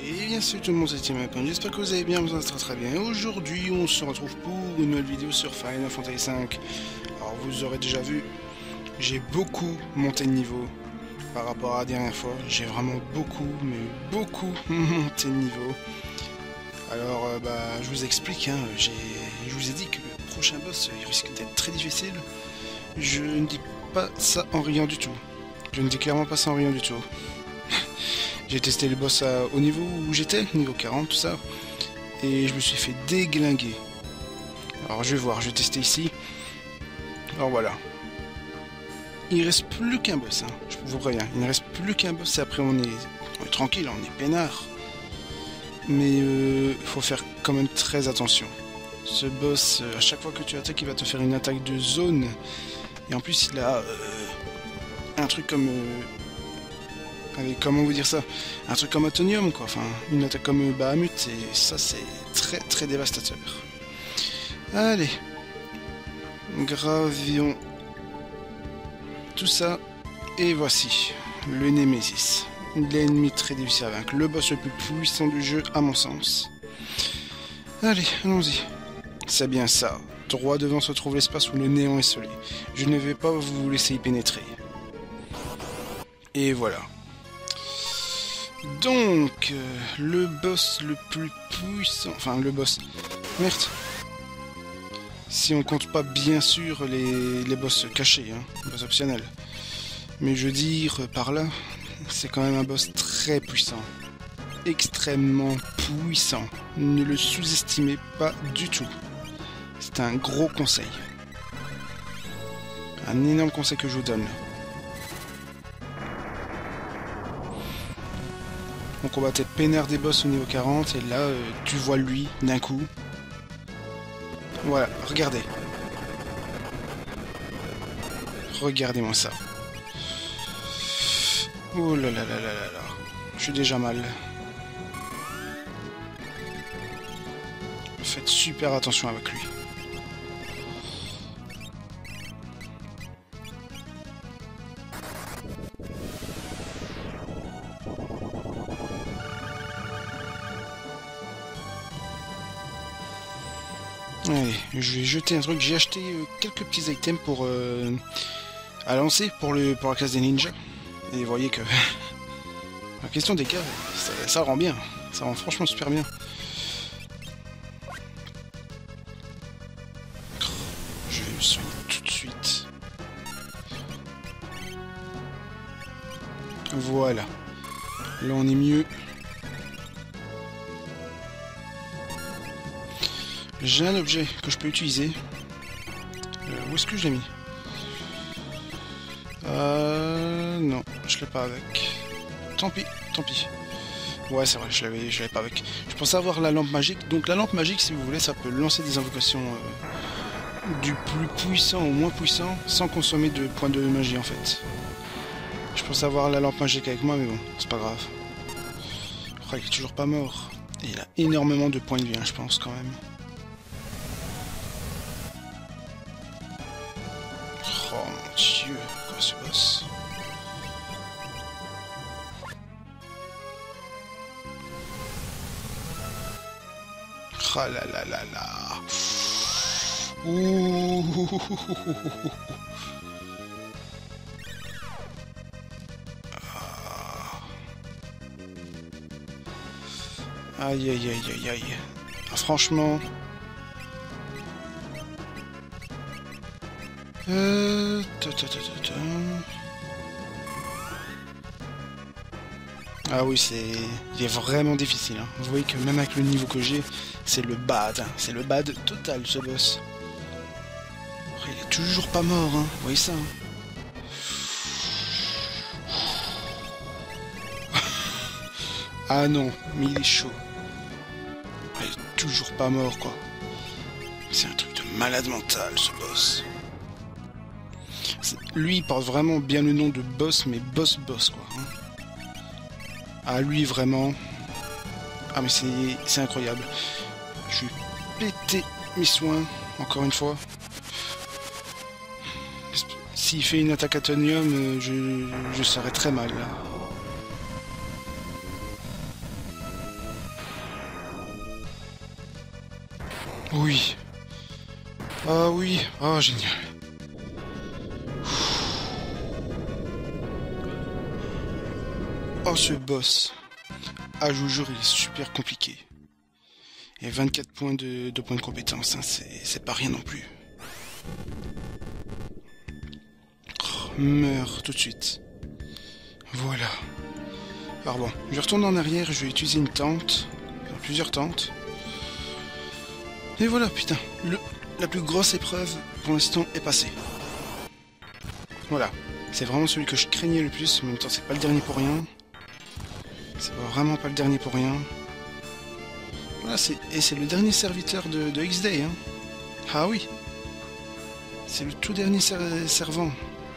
Et bien salut tout le monde, c'est Timapon, j'espère que vous allez bien, vous allez très bien. Aujourd'hui on se retrouve pour une nouvelle vidéo sur Final Fantasy V. Alors vous aurez déjà vu, j'ai beaucoup monté de niveau par rapport à la dernière fois. J'ai vraiment beaucoup, mais beaucoup monté de niveau. Alors je vous explique, hein, je vous ai dit que le prochain boss il risque d'être très difficile. Je ne dis pas ça en riant du tout. Je ne dis clairement pas ça en riant du tout. J'ai testé le boss au niveau où j'étais, niveau 40, tout ça, et je me suis fait déglinguer. Alors je vais voir, je vais tester ici. Alors voilà. Il reste plus qu'un boss, hein. Je vous préviens, il ne reste plus qu'un boss et après on est tranquille, on est peinard. Mais il faut faire quand même très attention. Ce boss, à chaque fois que tu attaques, il va te faire une attaque de zone. Et en plus, il a un truc comme... comment vous dire ça? Un truc comme Atonium, quoi. Enfin, une attaque comme Bahamut, et ça, c'est très très dévastateur. Allez. Gravions tout ça. Et voici le Nemesis. L'ennemi très difficile à vaincre. Le boss le plus puissant du jeu, à mon sens. Allez, allons-y. C'est bien ça. Droit devant se trouve l'espace où le néant est scellé. Je ne vais pas vous laisser y pénétrer. Et voilà. Donc, le boss le plus puissant... Enfin, le boss... Merde. Si on compte pas, bien sûr, les boss cachés, hein, boss optionnels. Mais je veux dire, par là, c'est quand même un boss très puissant. Extrêmement puissant. Ne le sous-estimez pas du tout. C'est un gros conseil. Un énorme conseil que je vous donne. On combattait peinard des boss au niveau 40 et là tu vois lui d'un coup. Voilà, regardez. Regardez-moi ça. Oh là là là là là là. Je suis déjà mal. Faites super attention avec lui. Allez, je vais jeter un truc. J'ai acheté quelques petits items pour à lancer pour la classe des ninjas. Et vous voyez que la question des cas, ça rend bien. Ça rend franchement super bien. Je vais me soigner tout de suite. Voilà. Là on est mieux. J'ai un objet que je peux utiliser. Où est-ce que je l'ai mis? Non, je l'ai pas avec. Tant pis, tant pis. Ouais, c'est vrai, je l'avais pas avec. Je pensais avoir la lampe magique. Donc la lampe magique, si vous voulez, ça peut lancer des invocations du plus puissant au moins puissant sans consommer de points de magie en fait. Je pensais avoir la lampe magique avec moi, mais bon, c'est pas grave. Oh, il est toujours pas mort. Et il a énormément de points de vie, hein, je pense quand même. Oh mon dieu, quoi ce boss? Oh là là là là. Ouh. Aïe aïe aïe aïe aïe. Ah, franchement. Ah oui, il est vraiment difficile, hein. Vous voyez que même avec le niveau que j'ai, c'est le bad, hein. C'est le bad total ce boss. Oh, il est toujours pas mort, hein. Vous voyez ça, hein. Ah non, mais il est chaud. Ah, il est toujours pas mort, quoi. C'est un truc de malade mental ce boss. Lui, il porte vraiment bien le nom de boss, mais boss quoi. Hein. Ah, lui, vraiment... Ah, mais c'est incroyable. Je vais péter mes soins, encore une fois. S'il fait une attaque atonium, je serai très mal, là. Oui. Ah oui. Ah, génial. Oh, ce boss. Ah, je vous jure, il est super compliqué. Et 24 points de points de compétence, hein, c'est pas rien non plus. Oh, meurs tout de suite. Voilà. Alors bon, je retourne en arrière, je vais utiliser une tente. Enfin, plusieurs tentes. Et voilà, putain. La plus grosse épreuve, pour l'instant, est passée. Voilà. C'est vraiment celui que je craignais le plus. En même temps, c'est pas le dernier pour rien. C'est vraiment pas le dernier pour rien. Voilà, c'est le dernier serviteur de X-Day, hein. Ah oui. C'est le tout dernier servant.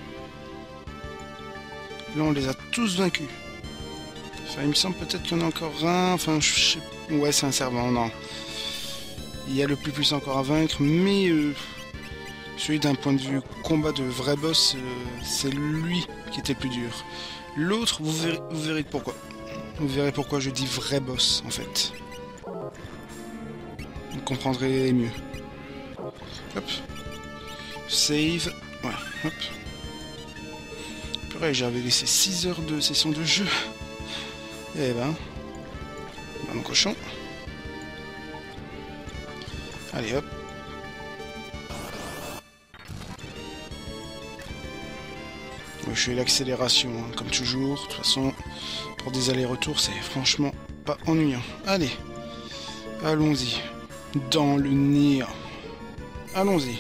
Là, on les a tous vaincus. Enfin, il me semble peut-être qu'il y en a encore un. Enfin, je sais... Ouais, c'est un servant, non. Il y a le plus puissant encore à vaincre, mais... celui d'un point de vue combat de vrai boss, c'est lui qui était le plus dur. L'autre, vous verrez pourquoi. Vous verrez pourquoi je dis vrai boss, en fait. Vous comprendrez mieux. Hop. Save. Ouais, hop. Purée, j'avais laissé 6 heures de session de jeu. Eh ben. Mon cochon. Allez, hop. Je fais l'accélération, hein, comme toujours. De toute façon, pour des allers-retours, c'est franchement pas ennuyant. Allez, allons-y. Dans le néant. Allons-y.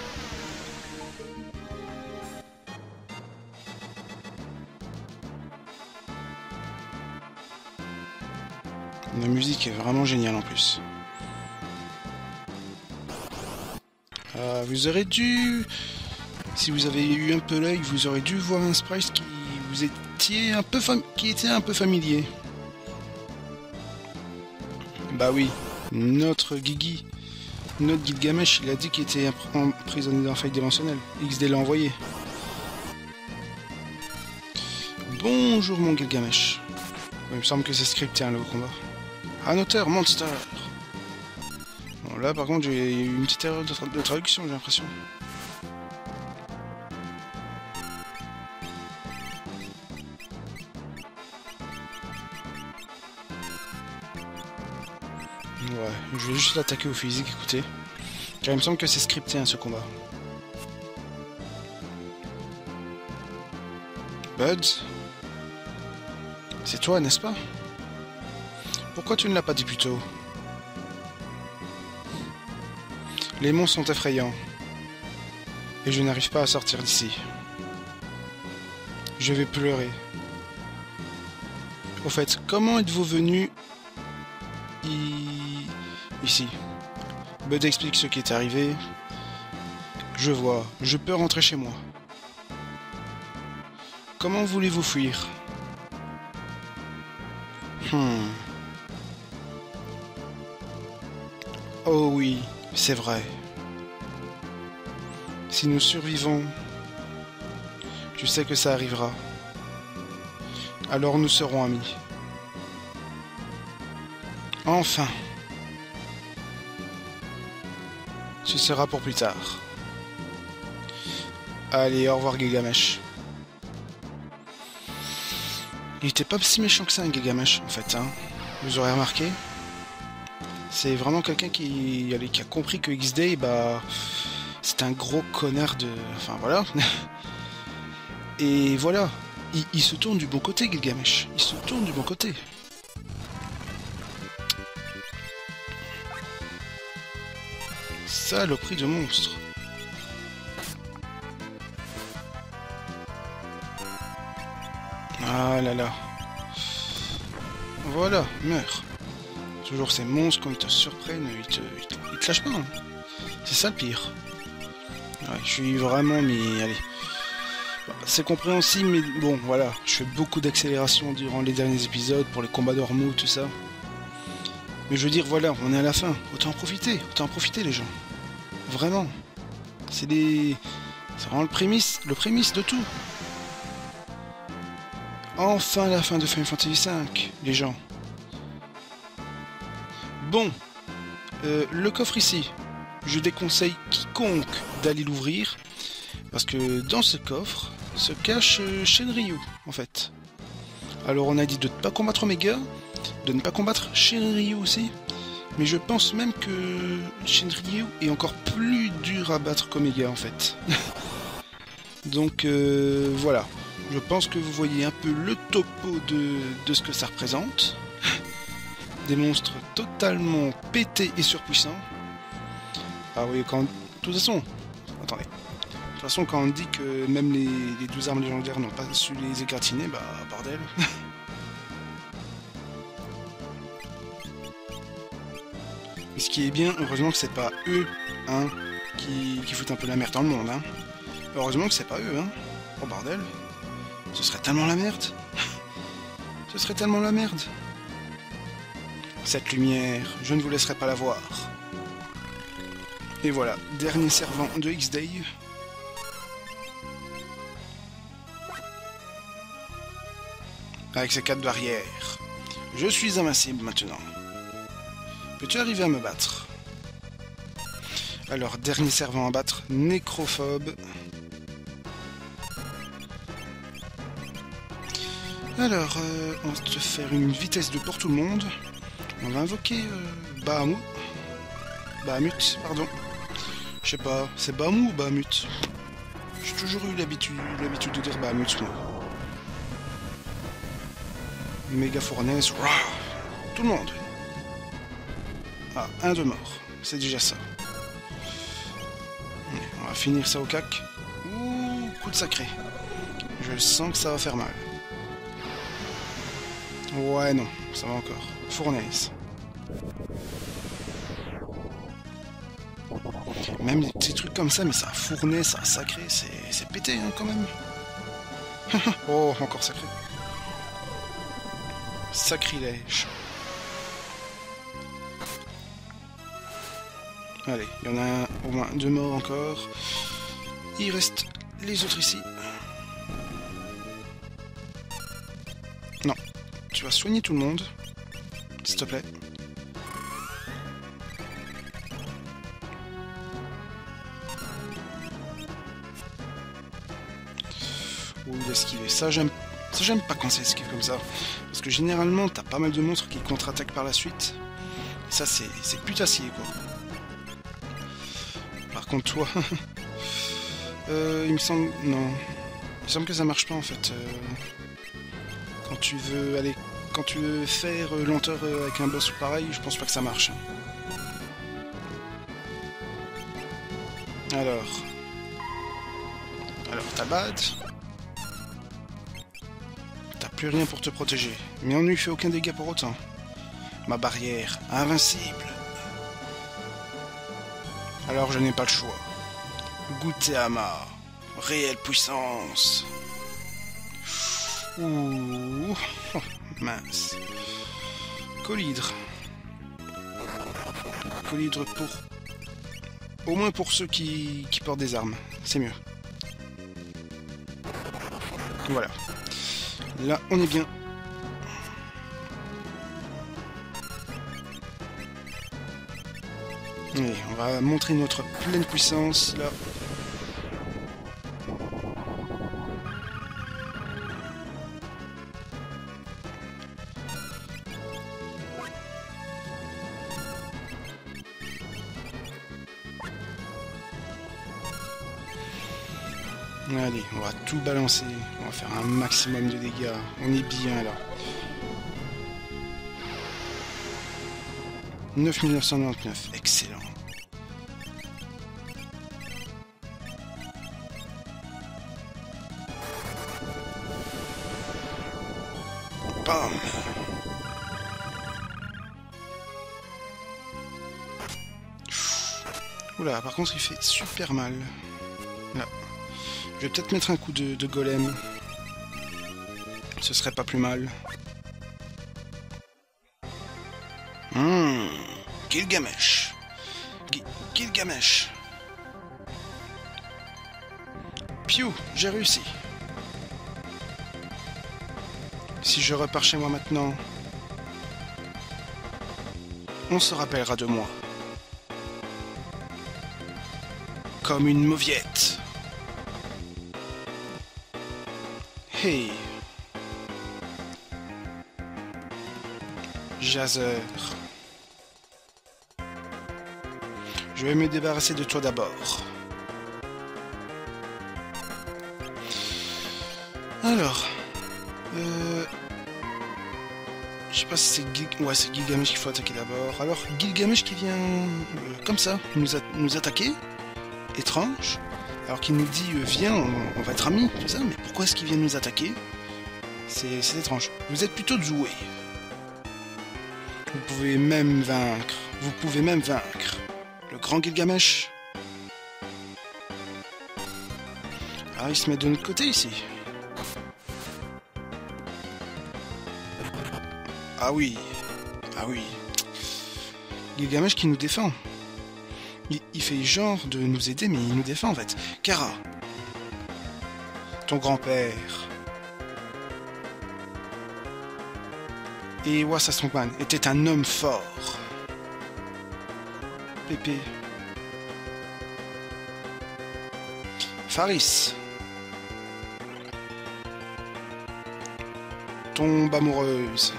La musique est vraiment géniale en plus. Vous aurez dû... Si vous avez eu un peu l'œil, vous aurez dû voir un sprite qui vous était un peu familier. Bah oui, notre Guigui, notre Gilgamesh, il a dit qu'il était emprisonné dans faille dimensionnelle. XD l'a envoyé. Bonjour mon Gilgamesh. Il me semble que c'est scripté, hein, le combat. Un auteur, monster. Bon, là par contre j'ai eu une petite erreur de traduction, j'ai l'impression. Ouais, je vais juste l'attaquer au physique, écoutez. Car il me semble que c'est scripté, hein, ce combat. Buds? C'est toi, n'est-ce pas? Pourquoi tu ne l'as pas dit plus tôt? Les monstres sont effrayants. Et je n'arrive pas à sortir d'ici. Je vais pleurer. Au fait, comment êtes-vous venu ici? Bud explique ce qui est arrivé. Je vois, je peux rentrer chez moi. Comment voulez-vous fuir? Oh oui, c'est vrai. Si nous survivons, tu sais que ça arrivera. Alors nous serons amis. Enfin. Ce sera pour plus tard. Allez, au revoir Gilgamesh. Il était pas si méchant que ça, un Gilgamesh, en fait, hein. Vous aurez remarqué. C'est vraiment quelqu'un qui a compris que X-Day, bah... c'est un gros connard de... Enfin, voilà. Et voilà. Il se tourne du bon côté, Gilgamesh. Il se tourne du bon côté. Saloperie de monstre. Ah là là. Voilà, meurs. Toujours ces monstres, quand ils te surprennent, ils te lâchent pas. Hein. C'est ça le pire. Ouais, je suis vraiment mis... Allez. C'est compréhensible, mais bon, voilà. Je fais beaucoup d'accélération durant les derniers épisodes pour les combats d'Ormuz, tout ça. Mais je veux dire, voilà, on est à la fin. Autant en profiter les gens. Vraiment. C'est vraiment le prémisse de tout. Enfin la fin de Final Fantasy V, les gens. Bon. Le coffre ici. je déconseille quiconque d'aller l'ouvrir, parce que dans ce coffre se cache Shenryu, en fait. Alors on a dit de ne pas combattre Omega, de ne pas combattre Shenryu aussi, mais je pense même que Shenryu est encore plus dur à battre qu'Omega, en fait. Donc voilà, je pense que vous voyez un peu le topo de ce que ça représente. Des monstres totalement pétés et surpuissants. Ah oui, quand... De toute façon... Attendez. De toute façon, quand on dit que même les 12 armes légendaires n'ont pas su les égratigner, bah bordel. Et ce qui est bien, heureusement que c'est pas eux, hein, qui foutent un peu la merde dans le monde, hein. Heureusement que c'est pas eux, hein. Oh bordel. Ce serait tellement la merde. Ce serait tellement la merde. Cette lumière, je ne vous laisserai pas la voir. Et voilà, dernier servant de X-Day. Avec ses 4 barrières. Je suis invincible maintenant. Peux-tu arriver à me battre? Alors, dernier servant à battre, Nécrophobe. Alors, on va te faire une vitesse de pour tout le monde. On va invoquer Bahamut. Bahamut, pardon. Je sais pas, c'est Bahamut ou Bahamut? J'ai toujours eu l'habitude de dire Bahamut, moi. Méga fournaise, rah, tout le monde. Ah, un de mort, c'est déjà ça. On va finir ça au cac. Ouh, coup de sacré. Je sens que ça va faire mal. Ouais, non, ça va encore. Fournaise. Même des petits trucs comme ça, mais ça a fourné, ça a sacré, c'est pété, hein, quand même. Oh, encore sacré. Sacrilège. Allez, il y en a au moins 2 morts encore. Il reste les autres ici. Non, tu vas soigner tout le monde, s'il te plaît. Oh, il a esquivé. Ça, j'aime pas quand c'est esquive comme ça. Parce que généralement, t'as pas mal de monstres qui contre-attaquent par la suite. Et ça, c'est putassier, quoi. Par contre, toi... il me semble... Non. Il me semble que ça marche pas, en fait. Quand tu veux aller... Quand tu veux faire lenteur avec un boss ou pareil, je pense pas que ça marche. Alors, t'as bad. T'as plus rien pour te protéger. Mais on ne lui fait aucun dégât pour autant. Ma barrière, invincible. Alors je n'ai pas le choix. Goûter à ma réelle puissance. Ouh, oh, mince. Colhydre. Colhydre pour... Au moins pour ceux qui portent des armes. C'est mieux. Voilà. Là, on est bien. Allez, on va montrer notre pleine puissance, là. Allez, on va tout balancer. On va faire un maximum de dégâts. On est bien, là. 9999, excellent. Bam. Oula, par contre il fait super mal. Là. Je vais peut-être mettre un coup de golem. Ce serait pas plus mal. Gilgamesh. Gilgamesh. Piou, j'ai réussi. Si je repars chez moi maintenant, on se rappellera de moi. comme une mauviette. Hey. Jazzer. Je vais me débarrasser de toi d'abord. Alors... je sais pas si c'est Gilgamesh qu'il faut attaquer d'abord. Alors, Gilgamesh qui vient comme ça nous attaquer. Étrange. Alors qu'il nous dit viens, on va être amis, tout ça. Mais pourquoi est-ce qu'il vient nous attaquer? C'est étrange. Vous êtes plutôt doué. Vous pouvez même vaincre. Le grand Gilgamesh. Ah, il se met de notre côté ici. Ah oui. Gilgamesh qui nous défend. Il fait genre de nous aider, mais il nous défend en fait. Kara. Ton grand-père. Et Wassa Strongman était un homme fort. Pépé. Faris. Tombe amoureuse.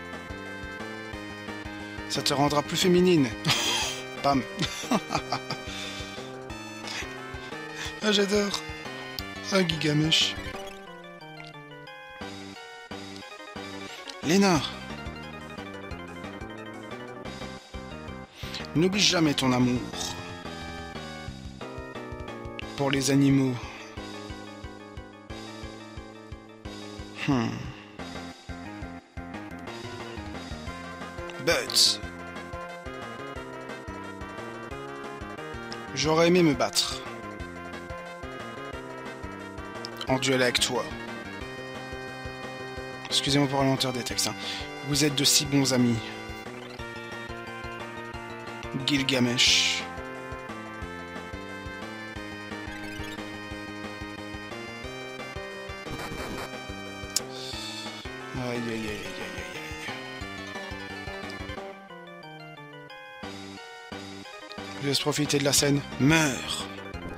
Ça te rendra plus féminine. Pam. Ah, j'adore. Ah, Gilgamesh. Léna. N'oublie jamais ton amour pour les animaux. But j'aurais aimé me battre en duel avec toi. Excusez-moi pour la lenteur des textes. Vous êtes de si bons amis. Gilgamesh. Aïe aïe aïe aïe aïe aïe. Je laisse profiter de la scène. Meurs.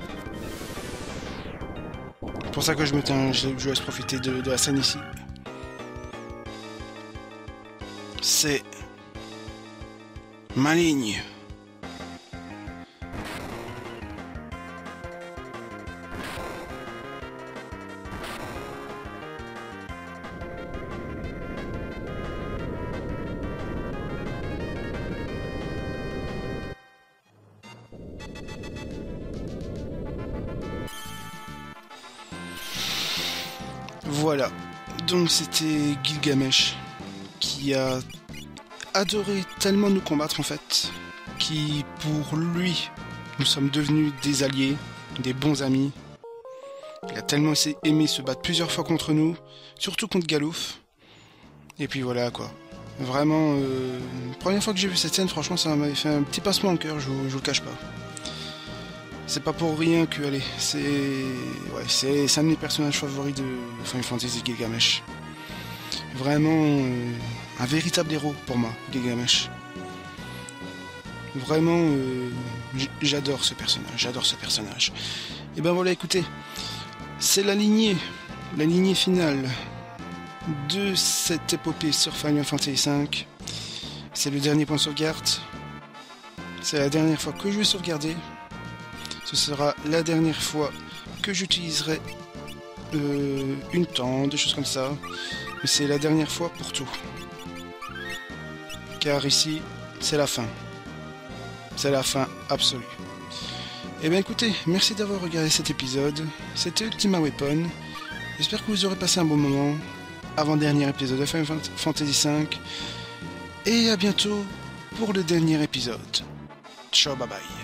C'est pour ça que je laisse profiter de la scène ici. C'est ma ligne. Voilà, donc c'était Gilgamesh qui a adoré tellement nous combattre en fait, qui pour lui, nous sommes devenus des alliés, des bons amis. Il a tellement aimé se battre plusieurs fois contre nous, surtout contre Galouf. Et puis voilà quoi. Vraiment, première fois que j'ai vu cette scène, franchement ça m'avait fait un petit pincement au cœur, je vous le cache pas. C'est pas pour rien que, allez, c'est un de mes personnages favoris de Final Fantasy, Gilgamesh. Vraiment, un véritable héros pour moi, Gilgamesh. Vraiment, j'adore ce personnage, Et ben voilà, écoutez, c'est la lignée finale de cette épopée sur Final Fantasy V. C'est le dernier point de sauvegarde. C'est la dernière fois que je vais sauvegarder. Ce sera la dernière fois que j'utiliserai une tente, des choses comme ça. Mais c'est la dernière fois pour tout. Car ici, c'est la fin. C'est la fin absolue. Et bien écoutez, merci d'avoir regardé cet épisode. C'était Ultima Weapon. J'espère que vous aurez passé un bon moment. Avant-dernier épisode de Final Fantasy V. Et à bientôt pour le dernier épisode. Ciao, bye bye.